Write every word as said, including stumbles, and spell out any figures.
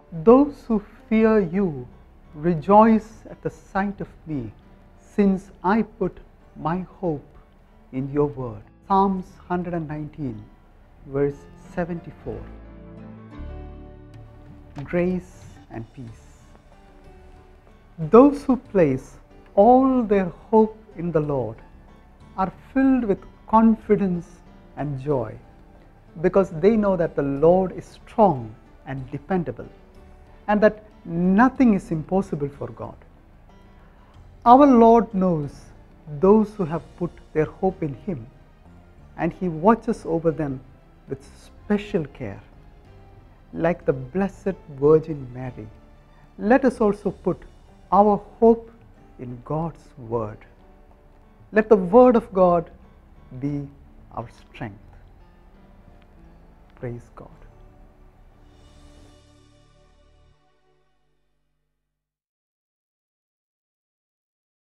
Those who fear you rejoice at the sight of me, since I put my hope in your word. Psalms one hundred nineteen, verse seventy-four. Grace and peace. Those who place all their hope in the Lord are filled with confidence and joy, because they know that the Lord is strong and dependable, and that nothing is impossible for God. Our Lord knows those who have put their hope in Him, and He watches over them with special care. Like the Blessed Virgin Mary, let us also put our hope in God's Word. Let the Word of God be our strength. Praise God.